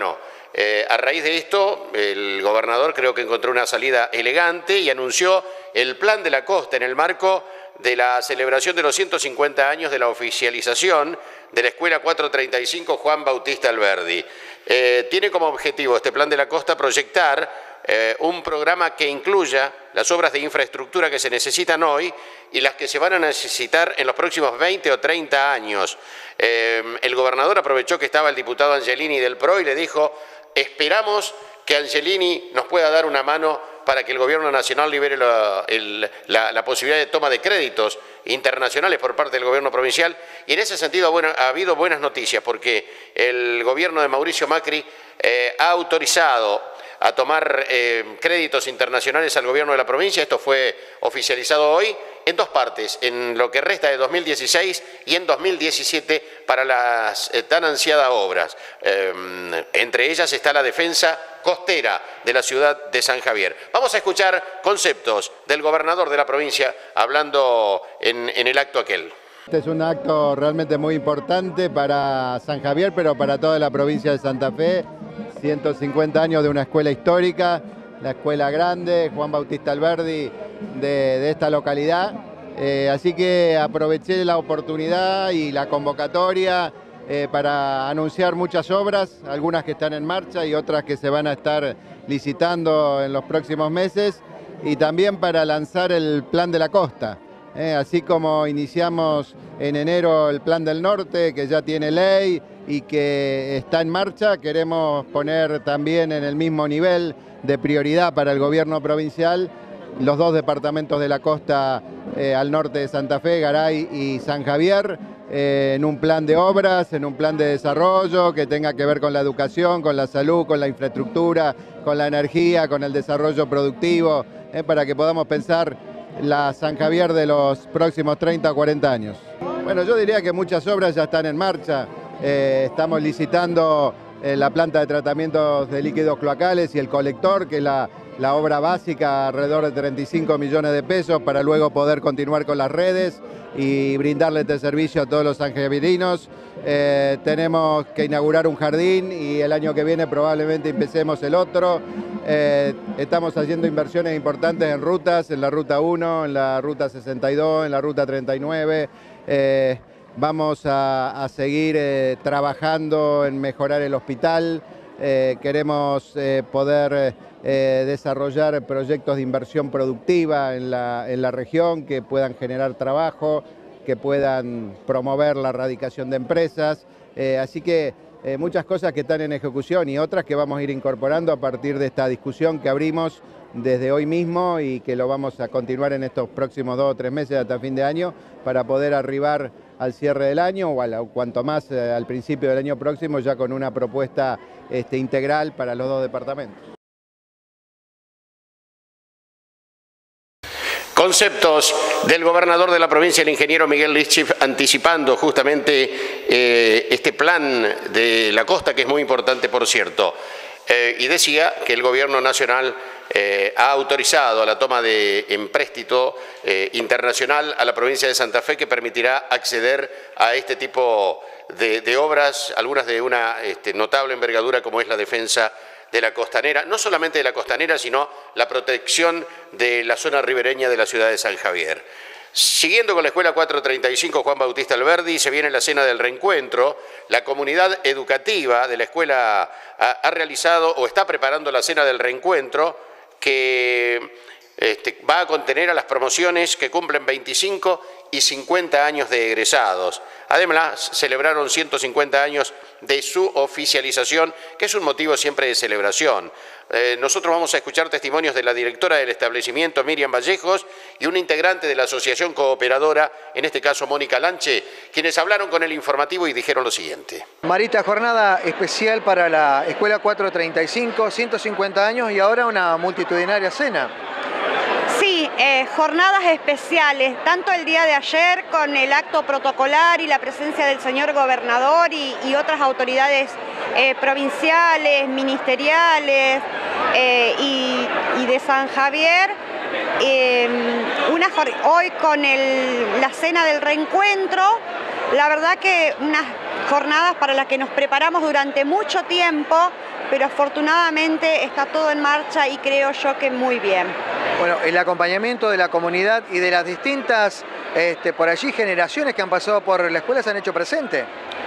eh, a raíz de esto, el gobernador creo que encontró una salida elegante y anunció el Plan de la Costa en el marco de la celebración de los ciento cincuenta años de la oficialización de la Escuela cuatrocientos treinta y cinco Juan Bautista Alberdi. Eh, tiene como objetivo este Plan de la Costa proyectar eh, un programa que incluya las obras de infraestructura que se necesitan hoy y las que se van a necesitar en los próximos veinte o treinta años. Eh, el gobernador aprovechó que estaba el diputado Angelini del P R O y le dijo: esperamos que Angelini nos pueda dar una mano para que el gobierno nacional libere la, el, la, la posibilidad de toma de créditos internacionales por parte del gobierno provincial. Y en ese sentido, bueno, ha habido buenas noticias porque el gobierno de Mauricio Macri eh, ha autorizado a tomar eh, créditos internacionales al gobierno de la provincia. Esto fue oficializado hoy en dos partes, en lo que resta de dos mil dieciséis y en dos mil diecisiete para las eh, tan ansiadas obras. Eh, entre ellas está la defensa costera de la ciudad de San Javier. Vamos a escuchar conceptos del gobernador de la provincia hablando en, en el acto aquel. Este es un acto realmente muy importante para San Javier, pero para toda la provincia de Santa Fe. ciento cincuenta años de una escuela histórica, la escuela grande, Juan Bautista Alberdi, de, de esta localidad. Eh, así que aproveché la oportunidad y la convocatoria eh, para anunciar muchas obras, algunas que están en marcha y otras que se van a estar licitando en los próximos meses, y también para lanzar el Plan de la Costa. Eh, así como iniciamos en enero el Plan del Norte, que ya tiene ley y que está en marcha, queremos poner también en el mismo nivel de prioridad para el gobierno provincial los dos departamentos de la costa eh, al norte de Santa Fe, Garay y San Javier, eh, en un plan de obras, en un plan de desarrollo que tenga que ver con la educación, con la salud, con la infraestructura, con la energía, con el desarrollo productivo, eh, para que podamos pensar la San Javier de los próximos treinta o cuarenta años. Bueno, yo diría que muchas obras ya están en marcha. Eh, estamos licitando eh, la planta de tratamientos de líquidos cloacales y el colector, que es la, la obra básica, alrededor de treinta y cinco millones de pesos, para luego poder continuar con las redes y brindarle este servicio a todos los sanjavierinos. Eh, tenemos que inaugurar un jardín y el año que viene probablemente empecemos el otro. Eh, estamos haciendo inversiones importantes en rutas, en la ruta uno, en la ruta sesenta y dos, en la ruta treinta y nueve. Eh, vamos a, a seguir eh, trabajando en mejorar el hospital. Eh, queremos eh, poder eh, desarrollar proyectos de inversión productiva en la, en la región que puedan generar trabajo, que puedan promover la radicación de empresas. Eh, así que eh, muchas cosas que están en ejecución y otras que vamos a ir incorporando a partir de esta discusión que abrimos desde hoy mismo y que lo vamos a continuar en estos próximos dos o tres meses hasta fin de año para poder arribar al cierre del año o, a, o cuanto más eh, al principio del año próximo ya con una propuesta este, integral para los dos departamentos. Conceptos del gobernador de la provincia, el ingeniero Miguel Lischif, anticipando justamente eh, este plan de la costa, que es muy importante, por cierto. Eh, y decía que el gobierno nacional eh, ha autorizado la toma de empréstito eh, internacional a la provincia de Santa Fe, que permitirá acceder a este tipo de, de obras, algunas de una este, notable envergadura, como es la defensa de la costanera, no solamente de la costanera, sino la protección de la zona ribereña de la ciudad de San Javier. Siguiendo con la Escuela cuatrocientos treinta y cinco Juan Bautista Alberdi, se viene la cena del reencuentro. La comunidad educativa de la escuela ha, ha realizado o está preparando la cena del reencuentro, que este, va a contener a las promociones que cumplen veinticinco y cincuenta años de egresados. Además, celebraron ciento cincuenta años de su oficialización, que es un motivo siempre de celebración. Eh, nosotros vamos a escuchar testimonios de la directora del establecimiento, Miriam Vallejos, y una integrante de la asociación cooperadora, en este caso Mónica Lanche, quienes hablaron con el informativo y dijeron lo siguiente. Marita, jornada especial para la Escuela cuatrocientos treinta y cinco, ciento cincuenta años y ahora una multitudinaria cena. Sí, eh, jornadas especiales, tanto el día de ayer con el acto protocolar y la presencia del señor gobernador y, y otras autoridades eh, provinciales, ministeriales eh, y, y de San Javier. Eh, una, hoy con el, la cena del reencuentro, la verdad que unas jornadas para las que nos preparamos durante mucho tiempo, pero afortunadamente está todo en marcha y creo yo que muy bien. Bueno, el acompañamiento de la comunidad y de las distintas, este, por allí, generaciones que han pasado por la escuela se han hecho presente.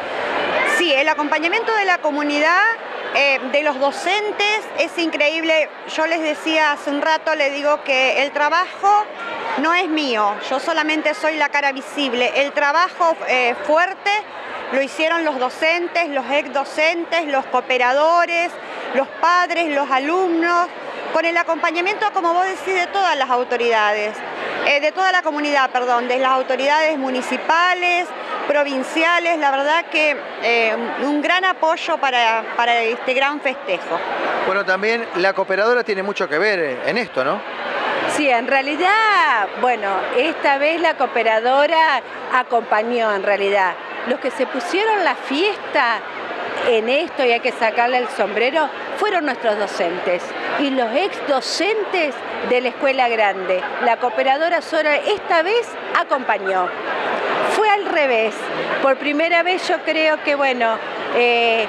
Sí, el acompañamiento de la comunidad, eh, de los docentes, es increíble. Yo les decía hace un rato, les digo que el trabajo no es mío, yo solamente soy la cara visible. El trabajo eh, fuerte lo hicieron los docentes, los ex docentes, los cooperadores, los padres, los alumnos, con el acompañamiento, como vos decís, de todas las autoridades, eh, de toda la comunidad, perdón, de las autoridades municipales, provinciales. La verdad que eh, un gran apoyo para, para este gran festejo. Bueno, también la cooperadora tiene mucho que ver en esto, ¿no? Sí, en realidad, bueno, esta vez la cooperadora acompañó en realidad. Los que se pusieron la fiesta en esto, y hay que sacarle el sombrero, fueron nuestros docentes y los ex docentes de la escuela grande. La cooperadora Sora esta vez acompañó. Fue al revés. Por primera vez yo creo que, bueno, eh,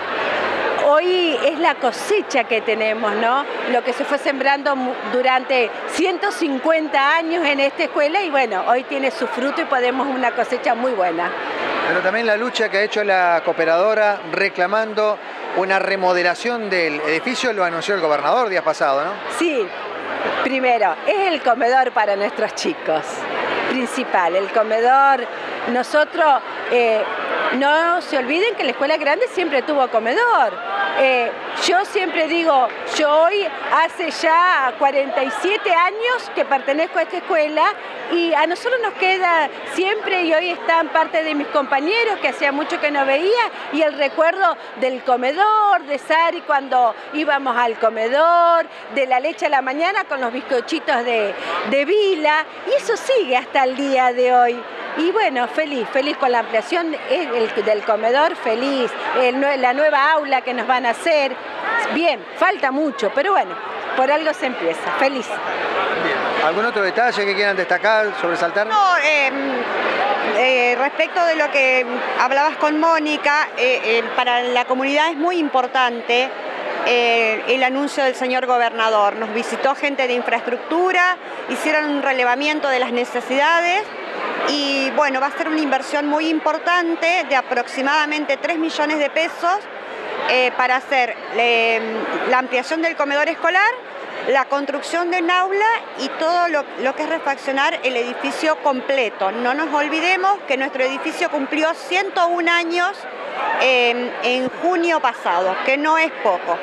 hoy es la cosecha que tenemos, ¿no? Lo que se fue sembrando durante ciento cincuenta años en esta escuela y bueno, hoy tiene su fruto y podemos una cosecha muy buena. Pero también la lucha que ha hecho la cooperadora reclamando una remodelación del edificio, lo anunció el gobernador días pasados, ¿no? Sí, primero, es el comedor para nuestros chicos, principal, el comedor. Nosotros, eh, no se olviden que la escuela grande siempre tuvo comedor. Eh, yo siempre digo, yo hoy hace ya cuarenta y siete años que pertenezco a esta escuela y a nosotros nos queda siempre, y hoy están parte de mis compañeros que hacía mucho que no veía, y el recuerdo del comedor, de Sari cuando íbamos al comedor, de la leche a la mañana con los bizcochitos de, de Vila, y eso sigue hasta el día de hoy. Y bueno, feliz, feliz con la ampliación del comedor, feliz, el, la nueva aula que nos van a hacer. Bien, falta mucho, pero bueno, por algo se empieza, feliz. Bien. ¿Algún otro detalle que quieran destacar, sobresaltar? No, eh, eh, respecto de lo que hablabas con Mónica, eh, eh, para la comunidad es muy importante eh, el anuncio del señor gobernador. Nos visitó gente de infraestructura, hicieron un relevamiento de las necesidades. Y bueno, va a ser una inversión muy importante de aproximadamente tres millones de pesos eh, para hacer eh, la ampliación del comedor escolar, la construcción de un aula y todo lo, lo que es refaccionar el edificio completo. No nos olvidemos que nuestro edificio cumplió ciento un años eh, en junio pasado, que no es poco.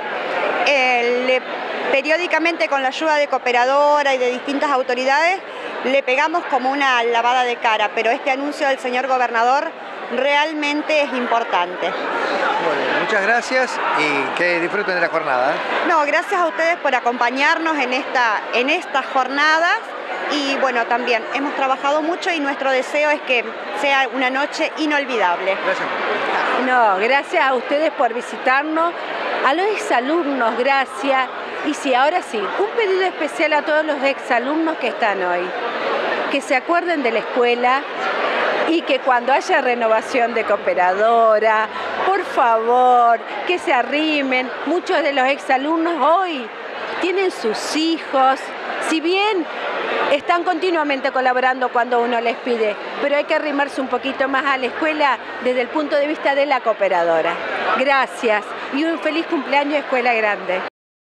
Eh, le, periódicamente con la ayuda de cooperadora y de distintas autoridades le pegamos como una lavada de cara, pero este anuncio del señor gobernador realmente es importante. Bueno, muchas gracias y que disfruten de la jornada. No, gracias a ustedes por acompañarnos en, esta, en estas jornadas y bueno, también hemos trabajado mucho y nuestro deseo es que sea una noche inolvidable. Gracias. No, gracias a ustedes por visitarnos, a los exalumnos, gracias. Y sí, ahora sí, un pedido especial a todos los exalumnos que están hoy, que se acuerden de la escuela y que cuando haya renovación de cooperadora, por favor, que se arrimen. Muchos de los exalumnos hoy tienen sus hijos, si bien están continuamente colaborando cuando uno les pide, pero hay que arrimarse un poquito más a la escuela desde el punto de vista de la cooperadora. Gracias y un feliz cumpleaños Escuela Grande.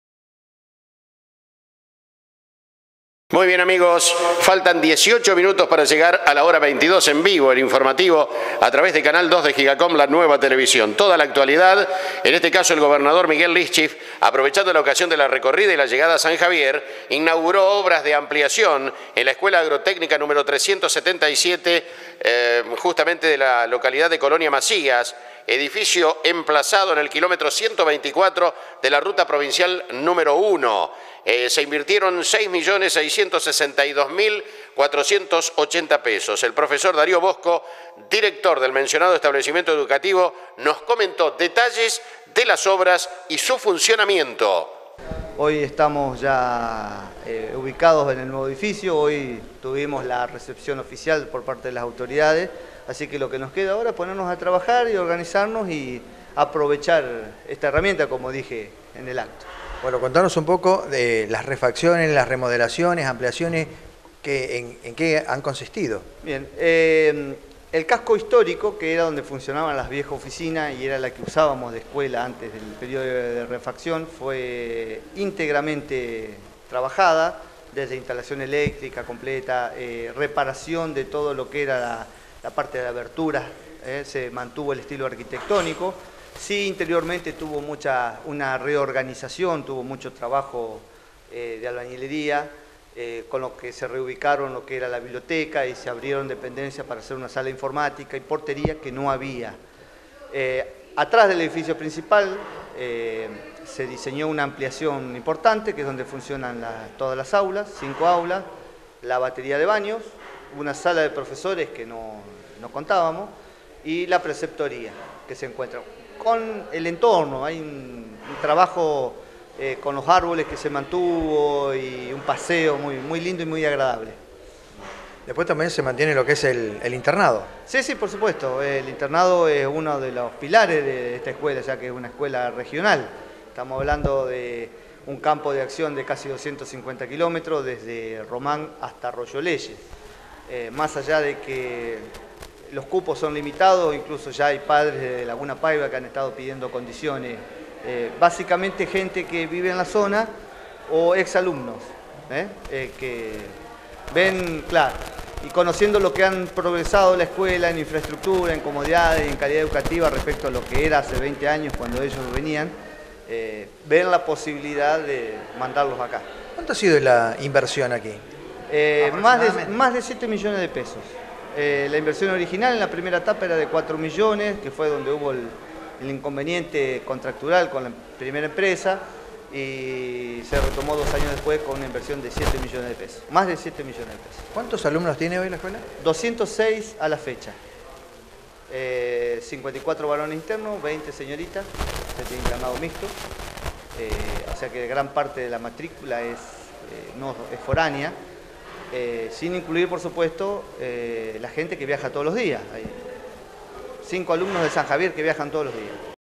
Muy bien amigos, faltan dieciocho minutos para llegar a la hora veintidós en vivo, el informativo a través de Canal dos de Gigacom, la nueva televisión. Toda la actualidad, en este caso el gobernador Miguel Lischif, aprovechando la ocasión de la recorrida y la llegada a San Javier, inauguró obras de ampliación en la Escuela Agrotécnica número trescientos setenta y siete, eh, justamente de la localidad de Colonia Macías, edificio emplazado en el kilómetro ciento veinticuatro de la ruta provincial número uno. Eh, se invirtieron seis millones seiscientos sesenta y dos mil cuatrocientos ochenta pesos. El profesor Darío Bosco, director del mencionado establecimiento educativo, nos comentó detalles de las obras y su funcionamiento. Hoy estamos ya eh, ubicados en el nuevo edificio, hoy tuvimos la recepción oficial por parte de las autoridades, así que lo que nos queda ahora es ponernos a trabajar y organizarnos y aprovechar esta herramienta, como dije en el acto. Bueno, contanos un poco de las refacciones, las remodelaciones, ampliaciones, que, en, en qué han consistido. Bien, eh, el casco histórico, que era donde funcionaban las viejas oficinas y era la que usábamos de escuela antes del periodo de refacción, fue íntegramente trabajada, desde instalación eléctrica completa, eh, reparación de todo lo que era la, la parte de aberturas, eh, se mantuvo el estilo arquitectónico. Sí, interiormente tuvo mucha, una reorganización, tuvo mucho trabajo eh, de albañilería, eh, con lo que se reubicaron lo que era la biblioteca y se abrieron dependencias para hacer una sala informática y portería que no había. Eh, atrás del edificio principal eh, se diseñó una ampliación importante, que es donde funcionan la, todas las aulas, cinco aulas, la batería de baños, una sala de profesores que no, no contábamos y la preceptoría que se encuentra. Con el entorno, hay un, un trabajo eh, con los árboles que se mantuvo y un paseo muy, muy lindo y muy agradable. Después también se mantiene lo que es el, el internado. Sí, sí, por supuesto. El internado es uno de los pilares de esta escuela, ya que es una escuela regional. Estamos hablando de un campo de acción de casi doscientos cincuenta kilómetros, desde Román hasta Arroyo Leyes. Eh, más allá de que los cupos son limitados, incluso ya hay padres de Laguna Paiva que han estado pidiendo condiciones. Eh, básicamente gente que vive en la zona o exalumnos, ¿eh? Eh, que ven, claro, y conociendo lo que han progresado la escuela en infraestructura, en comodidades y en calidad educativa respecto a lo que era hace veinte años cuando ellos venían, eh, ven la posibilidad de mandarlos acá. ¿Cuánto ha sido la inversión aquí? Eh, más, de, más de siete millones de pesos. Eh, la inversión original en la primera etapa era de cuatro millones, que fue donde hubo el, el inconveniente contractual con la primera empresa, y se retomó dos años después con una inversión de siete millones de pesos, más de siete millones de pesos. ¿Cuántos alumnos tiene hoy la escuela? doscientos seis a la fecha, eh, cincuenta y cuatro varones internos, veinte señoritas, se tiene internado mixto, eh, o sea que gran parte de la matrícula es, eh, no, es foránea. Eh, sin incluir, por supuesto, eh, la gente que viaja todos los días. Hay cinco alumnos de San Javier que viajan todos los días.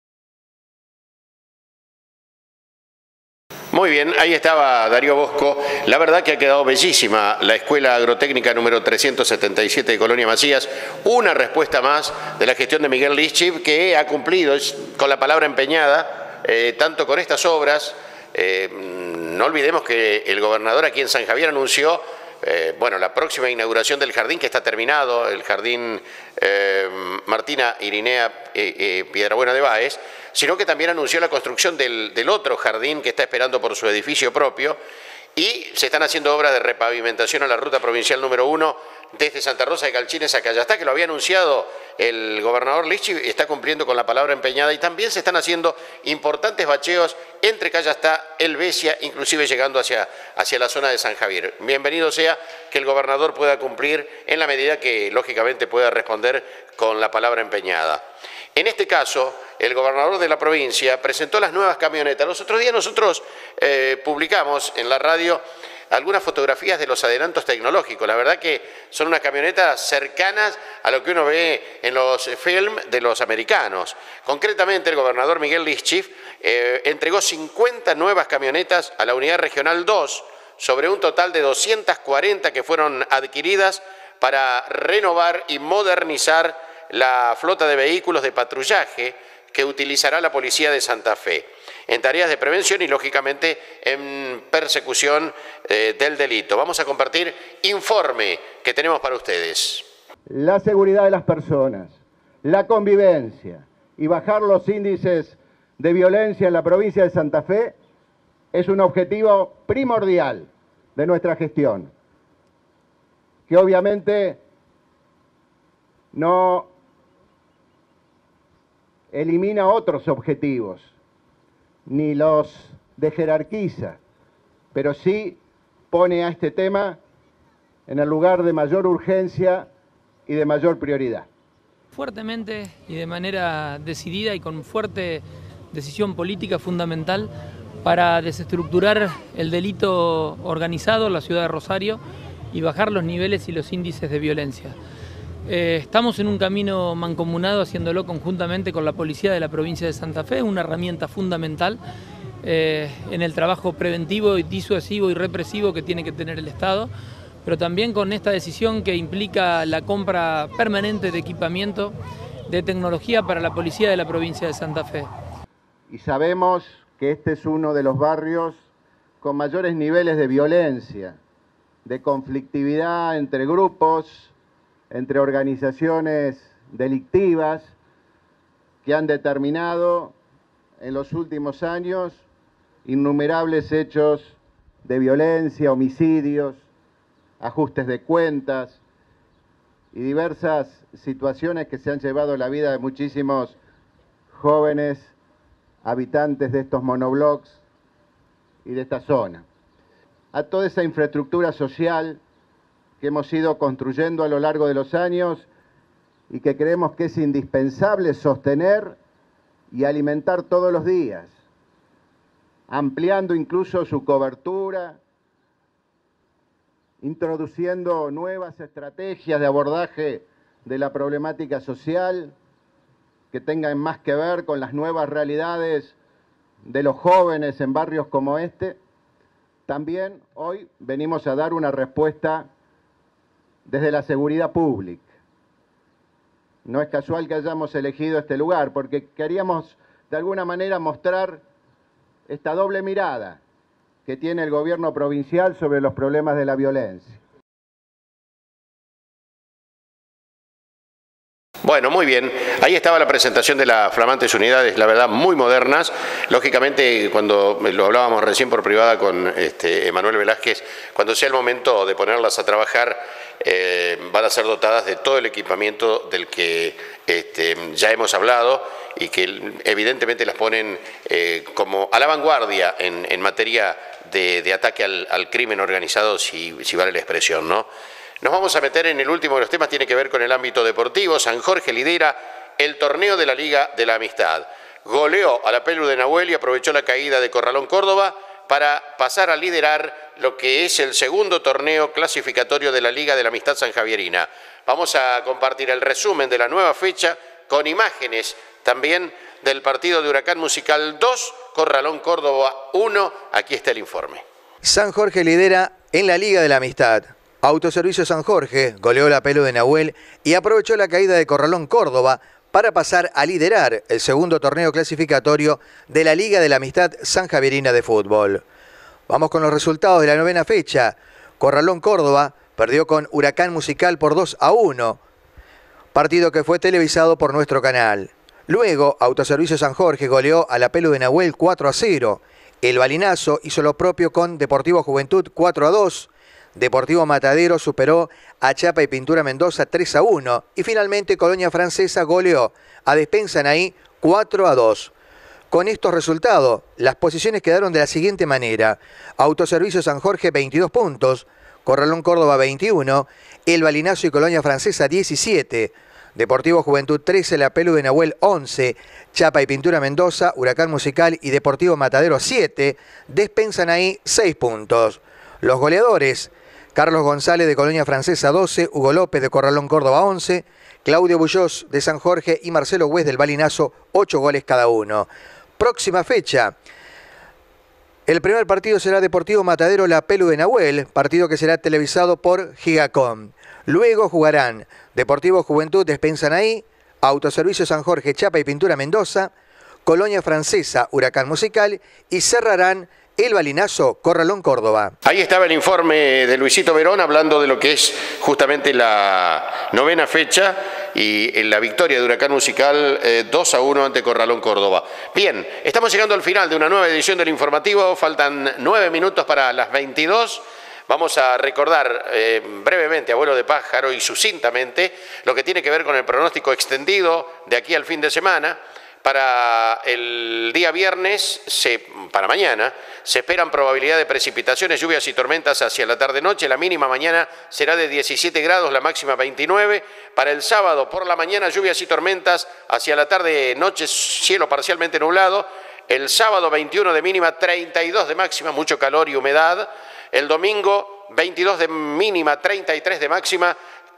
Muy bien, ahí estaba Darío Bosco. La verdad que ha quedado bellísima la Escuela Agrotécnica número trescientos setenta y siete de Colonia Macías. Una respuesta más de la gestión de Miguel Lischib, que ha cumplido con la palabra empeñada, eh, tanto con estas obras. Eh, no olvidemos que el gobernador aquí en San Javier anunció Eh, bueno, la próxima inauguración del jardín, que está terminado, el jardín eh, Martina Irinea eh, eh, Piedrabuena de Báez, sino que también anunció la construcción del, del otro jardín que está esperando por su edificio propio, y se están haciendo obras de repavimentación a la ruta provincial número uno desde Santa Rosa de Calchines a Callastá, que lo había anunciado el gobernador Lischib, y está cumpliendo con la palabra empeñada, y también se están haciendo importantes bacheos entre Callastá, Helvecia, inclusive llegando hacia, hacia la zona de San Javier. Bienvenido sea que el gobernador pueda cumplir en la medida que, lógicamente, pueda responder con la palabra empeñada. En este caso, el gobernador de la provincia presentó las nuevas camionetas. Los otros días nosotros eh, publicamos en la radio algunas fotografías de los adelantos tecnológicos. La verdad que son unas camionetas cercanas a lo que uno ve en los films de los americanos. Concretamente, el gobernador Miguel Lischib eh, entregó cincuenta nuevas camionetas a la Unidad Regional dos, sobre un total de doscientas cuarenta que fueron adquiridas para renovar y modernizar la flota de vehículos de patrullaje que utilizará la Policía de Santa Fe en tareas de prevención y, lógicamente, en persecución eh, del delito. Vamos a compartir informe que tenemos para ustedes. La seguridad de las personas, la convivencia y bajar los índices de violencia en la provincia de Santa Fe es un objetivo primordial de nuestra gestión, que obviamente no elimina otros objetivos, ni los dejerarquiza, pero sí pone a este tema en el lugar de mayor urgencia y de mayor prioridad. Fuertemente y de manera decidida y con fuerte decisión política fundamental para desestructurar el delito organizado en la ciudad de Rosario y bajar los niveles y los índices de violencia. Eh, estamos en un camino mancomunado, haciéndolo conjuntamente con la Policía de la provincia de Santa Fe, una herramienta fundamental eh, en el trabajo preventivo y disuasivo y represivo que tiene que tener el Estado, pero también con esta decisión que implica la compra permanente de equipamiento de tecnología para la policía de la provincia de Santa Fe. Y sabemos que este es uno de los barrios con mayores niveles de violencia, de conflictividad entre grupos, entre organizaciones delictivas, que han determinado en los últimos años innumerables hechos de violencia, homicidios, ajustes de cuentas y diversas situaciones que se han llevado la vida de muchísimos jóvenes habitantes de estos monoblocks y de esta zona. A toda esa infraestructura social que hemos ido construyendo a lo largo de los años y que creemos que es indispensable sostener y alimentar todos los días, ampliando incluso su cobertura, introduciendo nuevas estrategias de abordaje de la problemática social que tengan más que ver con las nuevas realidades de los jóvenes en barrios como este. También hoy venimos a dar una respuesta desde la seguridad pública. No es casual que hayamos elegido este lugar, porque queríamos de alguna manera mostrar esta doble mirada que tiene el gobierno provincial sobre los problemas de la violencia. Bueno, muy bien. Ahí estaba la presentación de las flamantes unidades, la verdad, muy modernas. Lógicamente, cuando lo hablábamos recién por privada con este, Emanuel Velázquez, cuando sea el momento de ponerlas a trabajar, eh, van a ser dotadas de todo el equipamiento del que este, ya hemos hablado y que evidentemente las ponen eh, como a la vanguardia en, en materia de, de ataque al, al crimen organizado, si, si vale la expresión, ¿no? Nos vamos a meter en el último de los temas, tiene que ver con el ámbito deportivo. San Jorge lidera el torneo de la Liga de la Amistad. Goleó a la Pelu de Nahuel y aprovechó la caída de Corralón Córdoba para pasar a liderar lo que es el segundo torneo clasificatorio de la Liga de la Amistad sanjavierina. Vamos a compartir el resumen de la nueva fecha con imágenes también del partido de Huracán Musical dos, Corralón Córdoba uno. Aquí está el informe. San Jorge lidera en la Liga de la Amistad. Autoservicio San Jorge goleó la Pelu de Nahuel y aprovechó la caída de Corralón Córdoba para pasar a liderar el segundo torneo clasificatorio de la Liga de la Amistad sanjavierina de fútbol. Vamos con los resultados de la novena fecha. Corralón Córdoba perdió con Huracán Musical por dos a uno, partido que fue televisado por nuestro canal. Luego, Autoservicio San Jorge goleó a la Pelu de Nahuel cuatro a cero. El Balinazo hizo lo propio con Deportivo Juventud cuatro a dos. Deportivo Matadero superó a Chapa y Pintura Mendoza tres a uno. Y finalmente Colonia Francesa goleó a Despensa Anaí cuatro a dos. Con estos resultados, las posiciones quedaron de la siguiente manera. Autoservicio San Jorge veintidós puntos, Corralón Córdoba veintiuno, El Balinazo y Colonia Francesa diecisiete, Deportivo Juventud trece, La Pelu de Nahuel once, Chapa y Pintura Mendoza, Huracán Musical y Deportivo Matadero siete, Despensa Anaí seis puntos. Los goleadores: Carlos González de Colonia Francesa doce, Hugo López de Corralón Córdoba once, Claudio Bullós de San Jorge y Marcelo Güez del Balinazo ocho goles cada uno. Próxima fecha. El primer partido será Deportivo Matadero La Pelu de Nahuel, partido que será televisado por Gigacom. Luego jugarán Deportivo Juventud Despensa Anaí, Autoservicio San Jorge Chapa y Pintura Mendoza, Colonia Francesa Huracán Musical y cerrarán El Balinazo Corralón Córdoba. Ahí estaba el informe de Luisito Verón hablando de lo que es justamente la novena fecha y la victoria de Huracán Musical eh, dos a uno ante Corralón Córdoba. Bien, estamos llegando al final de una nueva edición del informativo, faltan nueve minutos para las veintidós. Vamos a recordar eh, brevemente, a vuelo de pájaro y sucintamente, lo que tiene que ver con el pronóstico extendido de aquí al fin de semana. Para el día viernes, se, para mañana, se esperan probabilidad de precipitaciones, lluvias y tormentas hacia la tarde-noche. La mínima mañana será de diecisiete grados, la máxima veintinueve. Para el sábado, por la mañana, lluvias y tormentas hacia la tarde-noche, cielo parcialmente nublado. El sábado, veintiuno de mínima, treinta y dos de máxima, mucho calor y humedad. El domingo, veintidós de mínima, treinta y tres de máxima.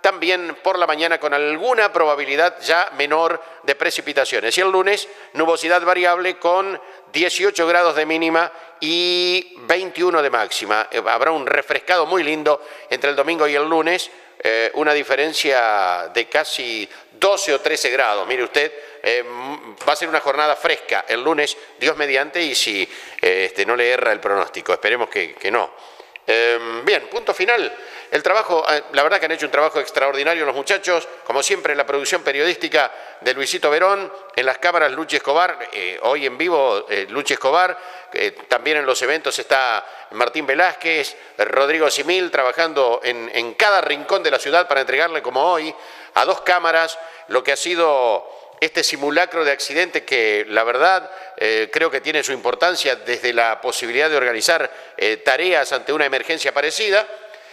también por la mañana con alguna probabilidad ya menor de precipitaciones. Y el lunes, nubosidad variable con dieciocho grados de mínima y veintiuno de máxima. Eh, habrá un refrescado muy lindo entre el domingo y el lunes, eh, una diferencia de casi doce o trece grados. Mire usted, eh, va a ser una jornada fresca el lunes, Dios mediante, y si eh, este, no le erra el pronóstico, esperemos que, que no. Eh, bien, punto final. El trabajo, la verdad que han hecho un trabajo extraordinario los muchachos, como siempre en la producción periodística de Luisito Verón, en las cámaras Luchi Escobar, eh, hoy en vivo eh, Luchi Escobar, eh, también en los eventos está Martín Velázquez, Rodrigo Simil, trabajando en, en cada rincón de la ciudad para entregarle como hoy a dos cámaras lo que ha sido este simulacro de accidente que la verdad eh, creo que tiene su importancia desde la posibilidad de organizar eh, tareas ante una emergencia parecida.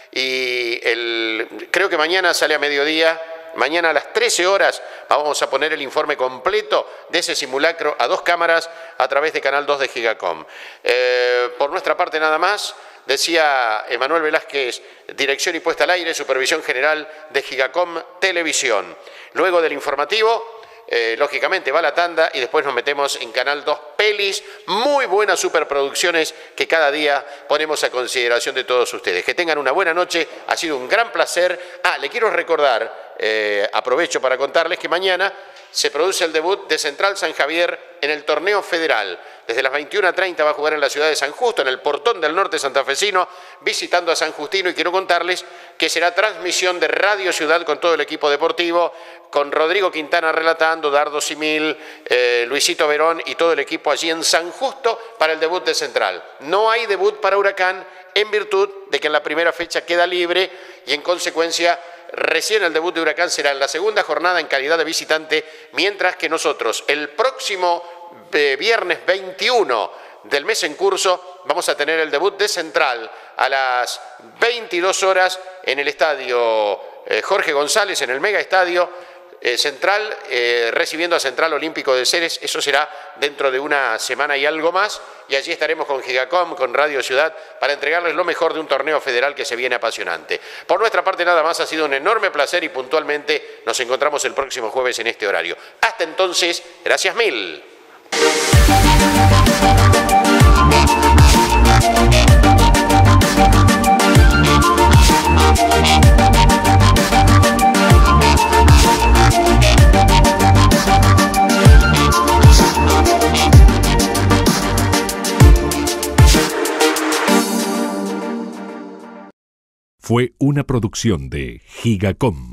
Y el, creo que mañana sale a mediodía, mañana a las trece horas vamos a poner el informe completo de ese simulacro a dos cámaras a través de Canal dos de Gigacom. Eh, por nuestra parte nada más, decía Emanuel Velázquez, dirección y puesta al aire, supervisión general de Gigacom Televisión. Luego del informativo, Eh, lógicamente va la tanda y después nos metemos en Canal dos Pelis, muy buenas superproducciones que cada día ponemos a consideración de todos ustedes. Que tengan una buena noche, ha sido un gran placer. Ah, le quiero recordar, eh, aprovecho para contarles que mañana se produce el debut de Central San Javier en el torneo federal. Desde las veintiuna treinta va a jugar en la ciudad de San Justo, en el Portón del Norte santafesino, visitando a San Justino, y quiero contarles que será transmisión de Radio Ciudad con todo el equipo deportivo, con Rodrigo Quintana relatando, Dardo Simil, eh, Luisito Verón y todo el equipo allí en San Justo para el debut de Central. No hay debut para Huracán en virtud de que en la primera fecha queda libre y en consecuencia recién el debut de Huracán será en la segunda jornada en calidad de visitante, mientras que nosotros el próximo eh, viernes veintiuno del mes en curso vamos a tener el debut de Central a las veintidós horas en el estadio eh, Jorge González, en el Mega Estadio eh, Central, eh, recibiendo a Central Olímpico de Ceres. Eso será dentro de una semana y algo más, y allí estaremos con Gigacom, con Radio Ciudad, para entregarles lo mejor de un torneo federal que se viene apasionante. Por nuestra parte nada más, ha sido un enorme placer y puntualmente nos encontramos el próximo jueves en este horario. Hasta entonces, gracias mil. Fue una producción de Gigacom.